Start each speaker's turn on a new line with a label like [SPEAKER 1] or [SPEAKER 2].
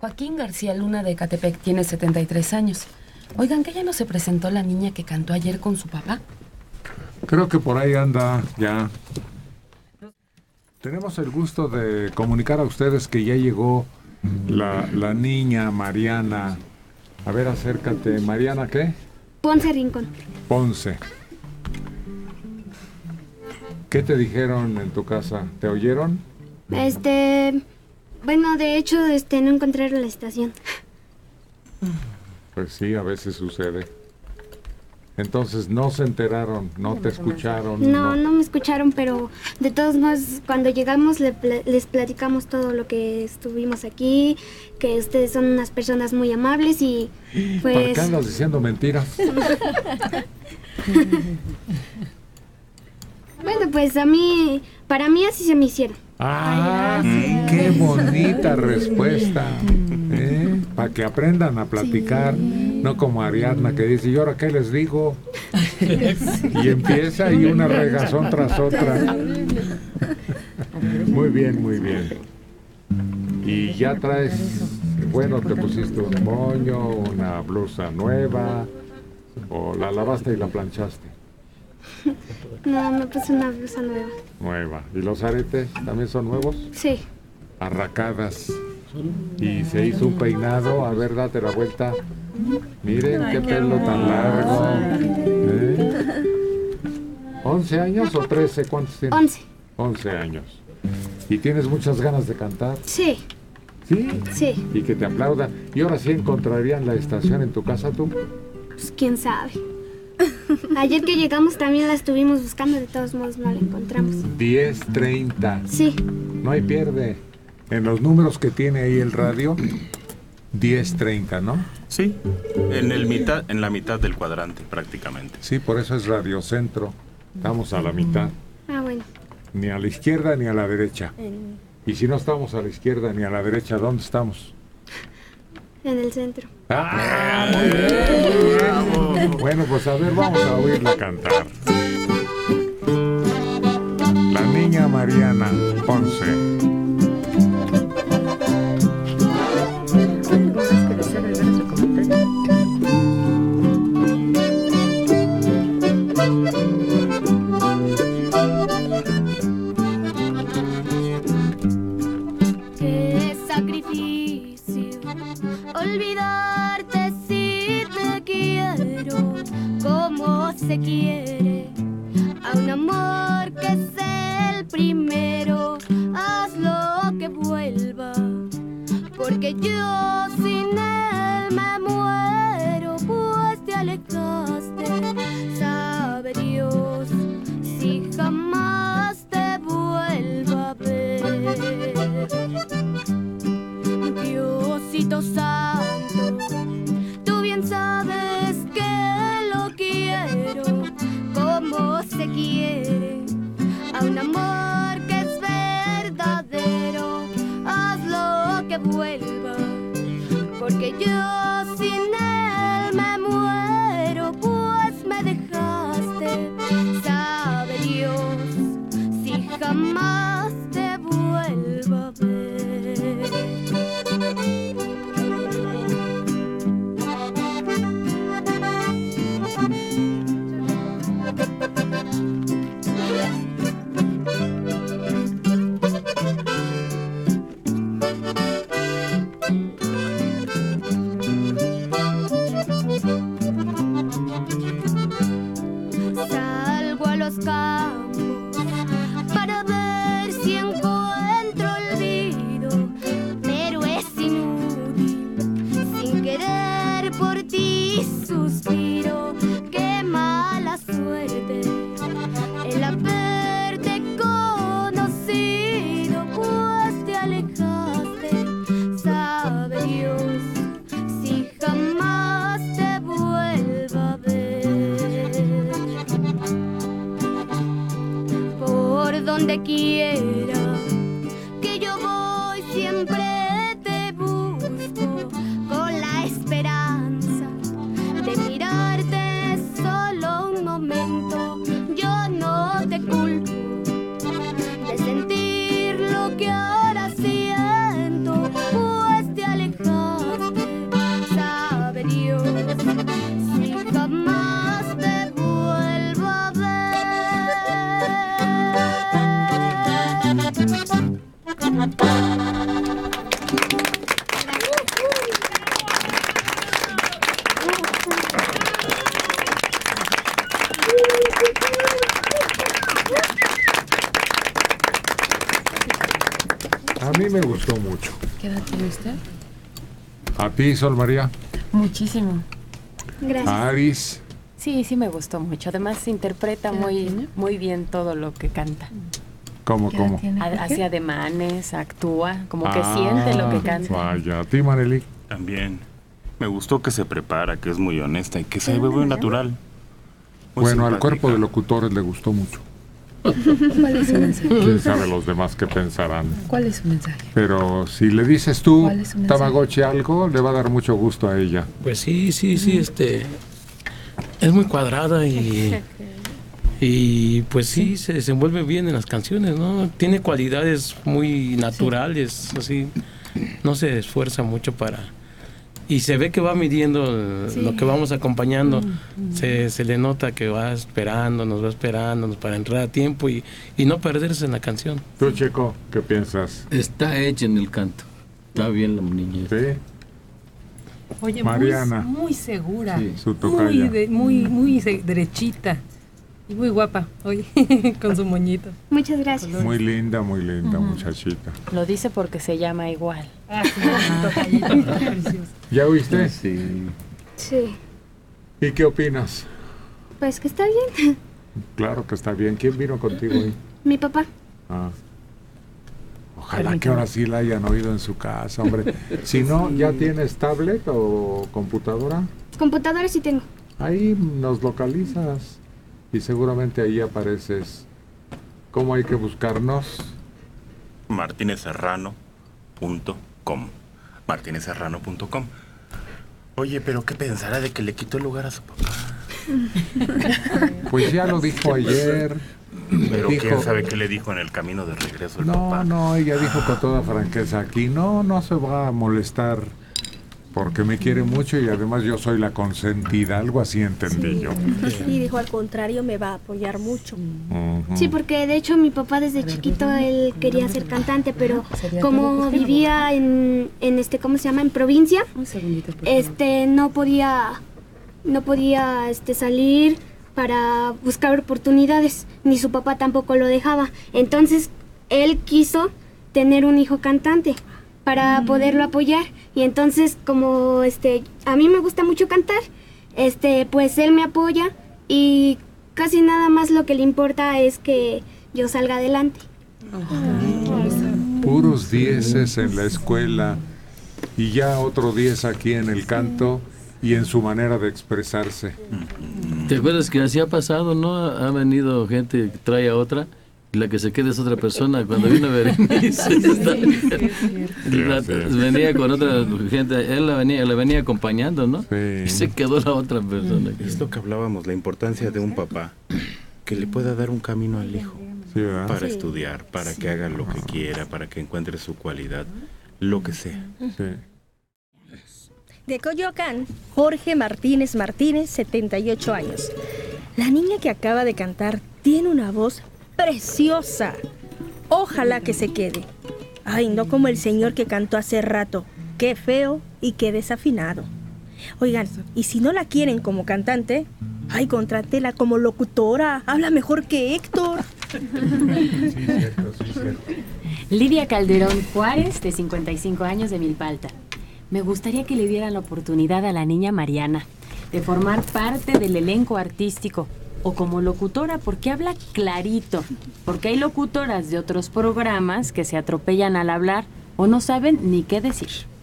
[SPEAKER 1] Joaquín García Luna de Ecatepec tiene 73 años. Oigan, ¿que ya no se presentó la niña que cantó ayer con su papá?
[SPEAKER 2] Creo que por ahí anda ya. Tenemos el gusto de comunicar a ustedes que ya llegó la niña Mariana. A ver, acércate. ¿Mariana qué?
[SPEAKER 3] Ponce Rincón.
[SPEAKER 2] Ponce. ¿Qué te dijeron en tu casa? ¿Te oyeron?
[SPEAKER 3] Bueno, de hecho, no encontraron la estación.
[SPEAKER 2] Pues sí, a veces sucede. Entonces no se enteraron, no te escucharon.
[SPEAKER 3] No me escucharon, pero de todos modos, cuando llegamos les platicamos todo lo que estuvimos aquí, que ustedes son unas personas muy amables y pues...
[SPEAKER 2] ¿Para qué andas diciendo mentiras?
[SPEAKER 3] Bueno, pues para mí así se me hicieron.
[SPEAKER 2] ¡Ah! ¡Qué bonita respuesta! Para que aprendan a platicar, no como Ariadna que dice, ¿y ahora qué les digo? Y empieza y una regazón tras otra. Muy bien, muy bien. Y ya traes, bueno, te pusiste un moño, una blusa nueva, o la lavaste y la planchaste.
[SPEAKER 3] No, me puse una blusa nueva.
[SPEAKER 2] Nueva. ¿Y los aretes también son nuevos?
[SPEAKER 3] Sí.
[SPEAKER 2] Arracadas. Y se hizo un peinado. A ver, date la vuelta. Miren qué pelo tan largo. 11 años o 13, ¿cuántos tienes?
[SPEAKER 3] 11.
[SPEAKER 2] 11 años. ¿Y tienes muchas ganas de cantar?
[SPEAKER 3] Sí.
[SPEAKER 2] ¿Sí?
[SPEAKER 3] Sí.
[SPEAKER 2] Y que te aplaudan. ¿Y ahora sí encontrarían la estación en tu casa tú?
[SPEAKER 3] Pues quién sabe. Ayer que llegamos también la estuvimos buscando, de todos modos no la encontramos.
[SPEAKER 2] 10:30.
[SPEAKER 3] Sí.
[SPEAKER 2] No hay pierde. En los números que tiene ahí el radio, 10:30, ¿no?
[SPEAKER 4] Sí, en la mitad del cuadrante prácticamente.
[SPEAKER 2] Sí, por eso es Radio Centro. Estamos a la mitad.
[SPEAKER 3] Ah, bueno.
[SPEAKER 2] Ni a la izquierda ni a la derecha. Y si no estamos a la izquierda ni a la derecha, ¿dónde estamos?
[SPEAKER 3] En el centro.
[SPEAKER 2] ¡Ah! Muy bien. Bueno, pues a ver, vamos a oírla cantar. La niña Mariana Ponce.
[SPEAKER 3] Qué sacrificio olvidarte si te quiero, como se quiere a un amor que es el primero. Hazlo que vuelva, porque yo sin él me muero, pues te alejaste. Sabe Dios si jamás te vuelva a ver. Diosito santo, tú bien sabes que lo quiero, como se quiere a un amor que es verdadero. Hazlo que vuelva, porque yo sin él me muero, pues me dejaste. Sabe Dios si jamás te vuelva a ver. Salgo a los campos para ver si encuentro olvido, pero es inútil, sin querer por ti suspiro. Qué mala suerte el haberte conocido, pues te alejaste. Sabe Dios si jamás te vuelva a ver. Por donde quiera que yo voy siempre te busco, con la esperanza de mirarte solo un momento. Yo no te culpo de sentir lo que ahora siento, pues te alejaste.
[SPEAKER 2] A mí me gustó mucho.
[SPEAKER 1] ¿Qué edad tiene usted?
[SPEAKER 2] ¿A ti, Sol María?
[SPEAKER 1] Muchísimo.
[SPEAKER 3] Gracias.
[SPEAKER 2] Aris.
[SPEAKER 5] Sí, sí me gustó mucho. Además interpreta muy bien todo lo que canta.
[SPEAKER 2] ¿Cómo?
[SPEAKER 5] Hace ademanes, actúa, como que siente lo que canta.
[SPEAKER 2] Vaya, ¿a ti, Marely?
[SPEAKER 4] También. Me gustó que se prepara, que es muy honesta y que se ve muy natural. Muy
[SPEAKER 2] Bueno,
[SPEAKER 4] simpática.
[SPEAKER 2] al cuerpo de locutores le gustó mucho.
[SPEAKER 1] ¿Cuál es su mensaje?
[SPEAKER 2] Quién sabe los demás qué pensarán.
[SPEAKER 1] ¿Cuál es su mensaje?
[SPEAKER 2] Pero si le dices tú,
[SPEAKER 1] ¿Cuál es su mensaje?
[SPEAKER 2] Tamagotchi, algo, le va a dar mucho gusto a ella.
[SPEAKER 6] Pues sí, es muy cuadrada y pues sí, se desenvuelve bien en las canciones, ¿no? Tiene cualidades muy naturales, así, no se esfuerza mucho y se ve que va midiendo lo que vamos acompañando, se le nota que va esperándonos para entrar a tiempo y no perderse en la canción.
[SPEAKER 2] Tú, Checo, ¿qué piensas?
[SPEAKER 7] Está hecha en el canto. Está bien la niña.
[SPEAKER 2] Sí,
[SPEAKER 8] Oye,
[SPEAKER 2] Mariana.
[SPEAKER 8] muy segura,
[SPEAKER 7] Sí.
[SPEAKER 2] su tocaya.
[SPEAKER 8] muy derechita y muy guapa, oye, con su moñito.
[SPEAKER 3] Muchas gracias.
[SPEAKER 2] Muy linda, muchachita.
[SPEAKER 5] Lo dice porque se llama igual.
[SPEAKER 8] Ah, sí, tocayito, precioso.
[SPEAKER 2] ¿Ya oíste?
[SPEAKER 7] Sí.
[SPEAKER 3] Sí.
[SPEAKER 2] ¿Y qué opinas?
[SPEAKER 3] Pues que está bien.
[SPEAKER 2] Claro que está bien. ¿Quién vino contigo hoy?
[SPEAKER 3] Mi papá.
[SPEAKER 2] Ah. Ojalá que ahora sí la hayan oído en su casa, hombre. Si no, ¿ya tienes tablet o computadora?
[SPEAKER 3] Computadora sí tengo.
[SPEAKER 2] Ahí nos localizas y seguramente ahí apareces. ¿Cómo hay que buscarnos?
[SPEAKER 4] martinezserrano.com. martinezserrano.com. Oye, pero ¿qué pensará de que le quitó el lugar a su papá?
[SPEAKER 2] Pues ya lo dijo ayer.
[SPEAKER 4] Pero
[SPEAKER 2] Dijo-
[SPEAKER 4] quién sabe qué le dijo en el camino de regreso el papá.
[SPEAKER 2] No, ella dijo con toda franqueza aquí, no se va a molestar porque me quiere mucho y además yo soy la consentida, algo así entendí yo.
[SPEAKER 9] Y dijo, al contrario, me va a apoyar mucho.
[SPEAKER 2] Ujú.
[SPEAKER 3] Sí, porque de hecho mi papá desde chiquito él quería ser cantante, pero como vivía en ¿cómo se llama? En provincia,
[SPEAKER 1] Un segundito, por favor.
[SPEAKER 3] no podía salir para buscar oportunidades, ni su papá tampoco lo dejaba. Entonces, él quiso tener un hijo cantante para poderlo apoyar y entonces como a mí me gusta mucho cantar, pues él me apoya y casi nada más lo que le importa es que yo salga adelante.
[SPEAKER 2] Puros dieces en la escuela y ya otro 10 aquí en el canto y en su manera de expresarse.
[SPEAKER 7] ¿Te acuerdas que así ha pasado, no? Ha venido gente que trae a otra y la que se queda es otra persona. Cuando vino Berenice, venía con otra gente, él la venía acompañando, ¿no?
[SPEAKER 2] Sí.
[SPEAKER 7] Y se quedó la otra persona.
[SPEAKER 4] Es lo que hablábamos, la importancia de un papá que le pueda dar un camino al hijo
[SPEAKER 2] Sí, ¿verdad?
[SPEAKER 4] para estudiar, para que haga lo que quiera, para que encuentre su cualidad, lo que sea.
[SPEAKER 2] Sí.
[SPEAKER 9] De Coyoacán, Jorge Martínez, 78 años. La niña que acaba de cantar tiene una voz preciosa. Ojalá que se quede. Ay, no como el señor que cantó hace rato. Qué feo y qué desafinado. Oigan, y si no la quieren como cantante, ay, contrátela como locutora. Habla mejor que Héctor.
[SPEAKER 2] Sí, cierto.
[SPEAKER 5] Lidia Calderón Juárez, de 55 años, de Milpalta. Me gustaría que le dieran la oportunidad a la niña Mariana de formar parte del elenco artístico o como locutora, porque habla clarito, porque hay locutoras de otros programas que se atropellan al hablar o no saben ni qué decir.